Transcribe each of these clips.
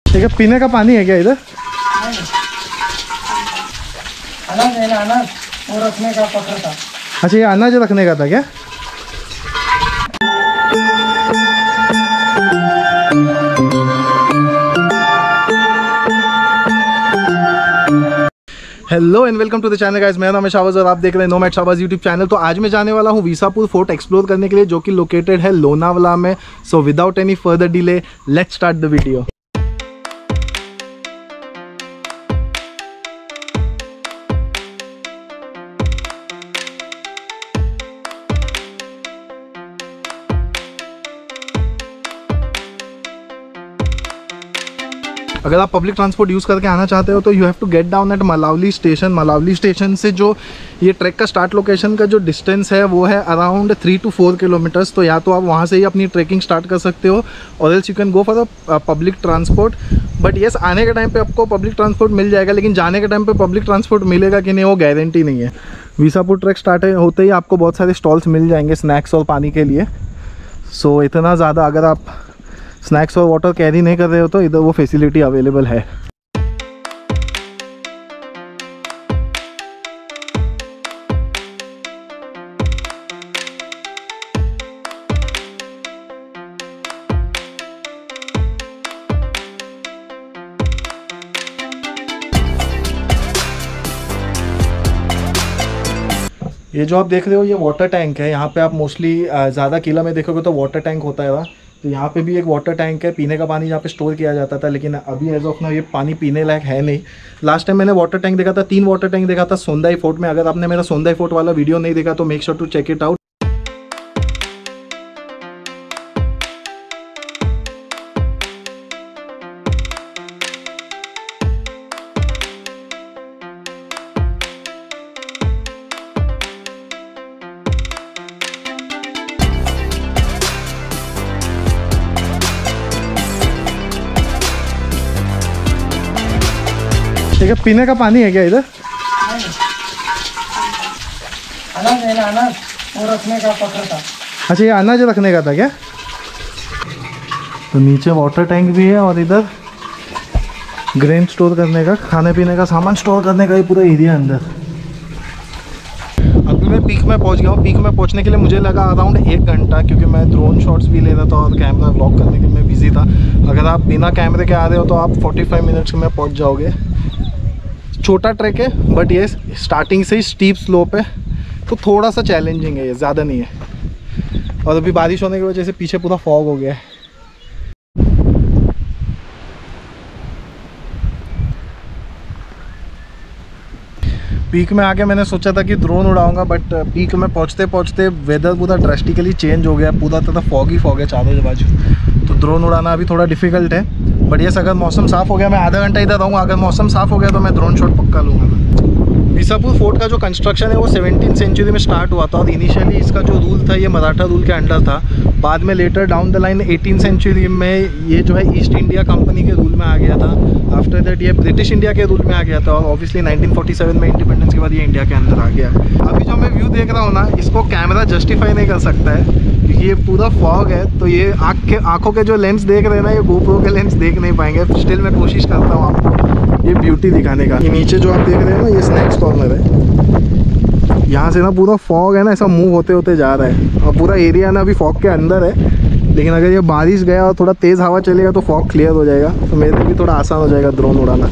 ठीक है, पीने का पानी है क्या इधर? अनाज है ना, अनाज वो रखने का पत्थर था। अच्छा, ये अनाज रखने का था क्या? Hello and welcome to the channel guys, मेरा नाम है शाहबाज और आप देख रहे हैं नोमैड शाहबाज यूट्यूब चैनल। तो आज मैं जाने वाला हूँ विसापुर फोर्ट एक्सप्लोर करने के लिए, जो कि लोकेटेड है लोनावला में। So without any further delay let's start the video. अगर आप पब्लिक ट्रांसपोर्ट यूज़ करके आना चाहते हो तो you have to get down at Malavli station. Malavli station से जो ये ट्रैक का स्टार्ट लोकेशन का जो डिस्टेंस है वो है अराउंड 3 to 4 किलोमीटर्स। तो या तो आप वहाँ से ही अपनी ट्रैकिंग स्टार्ट कर सकते हो और else you can go for the public transport. But yes, आने के टाइम पे आपको पब्लिक ट्रांसपोर्ट मिल जाएगा, लेकिन जाने के टाइम पे पब्लिक ट्रांसपोर्ट मिलेगा कि नहीं वो गारंटी नहीं है। विसापुर ट्रैक स्टार्ट होते ही आपको बहुत सारे स्टॉल्स मिल जाएंगे स्नैक्स और पानी के लिए। सो इतना ज़्यादा अगर आप स्नैक्स और वाटर कैरी नहीं कर रहे हो तो इधर वो फैसिलिटी अवेलेबल है। ये जो आप देख रहे हो ये वाटर टैंक है। यहाँ पे आप मोस्टली ज़्यादा किला में देखोगे तो वाटर टैंक होता है। तो यहाँ पे भी एक वाटर टैंक है, पीने का पानी यहाँ पे स्टोर किया जाता था, लेकिन अभी एज ऑफ नाउ ये पानी पीने लायक है नहीं। लास्ट टाइम मैंने वाटर टैंक देखा था, 3 वाटर टैंक देखा था सोंदाई फोर्ट में। अगर आपने मेरा सोंदाई फोर्ट वाला वीडियो नहीं देखा तो make sure to check it out. ठीक है, पीने का पानी है क्या इधर? अनाज है ना, अनाज वो रखने का पत्थर था। अच्छा, ये अनाज रखने का था क्या? तो नीचे वाटर टैंक भी है और इधर ग्रेन स्टोर करने का, खाने पीने का सामान स्टोर करने का ये पूरा एरिया अंदर। अभी मैं पीक में पहुंच गया हूँ। पीक में पहुंचने के लिए मुझे लगा अराउंड 1 घंटा, क्योंकि मैं ड्रोन शॉट्स भी ले रहा था और कैमरा व्लॉग करने के में बिजी था। अगर आप बिना कैमरे के आ रहे हो तो आप 45 मिनट्स में पहुँच जाओगे। छोटा ट्रैक है बट ये स्टार्टिंग से ही स्टीप स्लोप है, तो थोड़ा सा चैलेंजिंग है, ये ज़्यादा नहीं है। और अभी बारिश होने की वजह से पीछे पूरा फॉग हो गया है। पीक में आके मैंने सोचा था कि ड्रोन उड़ाऊंगा, बट पीक में पहुंचते पहुंचते वेदर पूरा ड्रास्टिकली चेंज हो गया, पूरा तरह फॉग ही फॉग है चारों बाजू। तो ड्रोन उड़ाना अभी थोड़ा डिफिकल्ट है। बट यस, अगर मौसम साफ़ हो गया मैं आधा घंटा इधर रहूँगा। अगर मौसम साफ़ हो गया तो मैं ड्रोन शॉट पक्का लूँगा मैं। विसापुर फोर्ट का जो कंस्ट्रक्शन है वो 17th सेंचुरी में स्टार्ट हुआ था और इनिशियली इसका जो रूल था ये मराठा रूल के अंडर था। बाद में later down the line 18th century में ये जो है ईस्ट इंडिया कंपनी के रूल में आ गया था। आफ्टर दैट ये ब्रिटिश इंडिया के रूल में आ गया था और ऑब्वियसली 1947 में इंडिपेंडेंस के बाद ये इंडिया के अंदर आ गया। अभी जो मैं व्यू देख रहा हूँ ना, इसको कैमरा जस्टिफाई नहीं कर सकता है क्योंकि ये पूरा फॉग है। तो ये आँखों के जो लेंस देख रहे हैं ना, ये GoPro के लेंस देख नहीं पाएंगे। स्टिल मैं कोशिश करता हूँ आपको ये ब्यूटी दिखाने का। ये नीचे जो आप देख रहे हैं ना, ये स्नैक्स कॉर्नर है। यहाँ से ना पूरा फॉग है ना, ऐसा मूव होते होते जा रहा है और पूरा एरिया ना अभी फॉग के अंदर है। लेकिन अगर ये बारिश गया और थोड़ा तेज़ हवा चलेगा तो फॉग क्लियर हो जाएगा, तो मेरे लिए भी थोड़ा आसान हो जाएगा ड्रोन उड़ाना।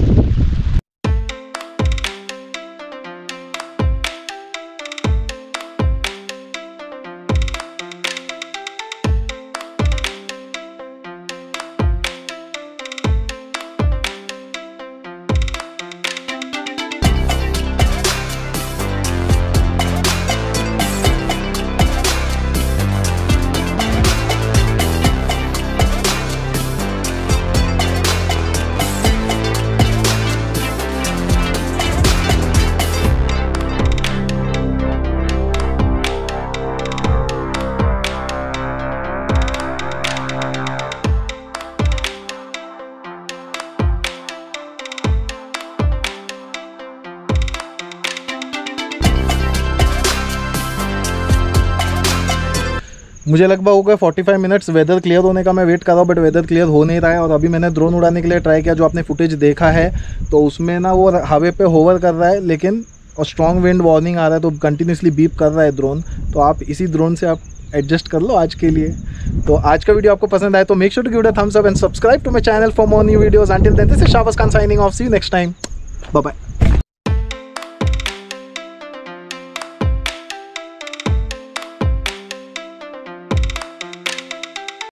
मुझे लगभग हो गए 45 मिनट्स वेदर क्लियर होने का मैं वेट कर रहा हूँ, बट वेदर क्लियर हो नहीं रहा है। और अभी मैंने ड्रोन उड़ाने के लिए ट्राई किया, जो आपने फुटेज देखा है तो उसमें ना वो हवे पे होवर कर रहा है, लेकिन और स्ट्रॉन्ग विंड वार्निंग आ रहा है तो कंटिन्यूसली बीप कर रहा है ड्रोन। तो आप इसी ड्रोन से आप एडजस्ट कर लो आज के लिए। तो आज का वीडियो आपको पसंद आए तो make sure to give it a thumbs up and subscribe to my channel for more new videos. Until then this is Shabash Khan signing off, see you next time, bye bye.